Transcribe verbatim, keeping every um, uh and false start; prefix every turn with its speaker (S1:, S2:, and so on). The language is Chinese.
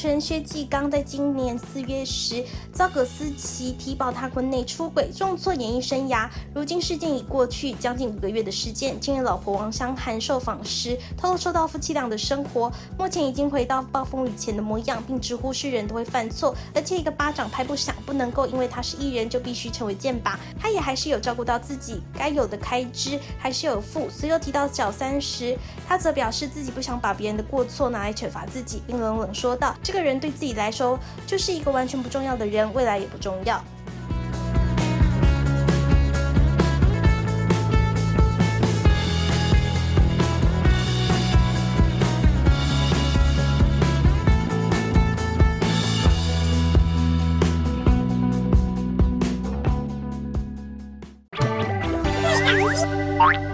S1: 持人薛继刚在今年四月时遭葛思琪提报他婚内出轨，重挫演艺生涯。如今事件已过去将近五个月的时间，今日老婆王湘涵受访时透露，说到夫妻俩的生活目前已经回到暴风雨前的模样，并直呼是人都会犯错，而且一个巴掌拍不响，不能够因为他是艺人就必须成为箭靶。他也还是有照顾到自己该有的开支，还是有付。随后提到小三时，他则表示自己不想把别人的过错拿来惩罚自己，并冷冷说道：“这个人对自己来说就是一个完全不重要的人，未来也不重要。”
S2: Bye.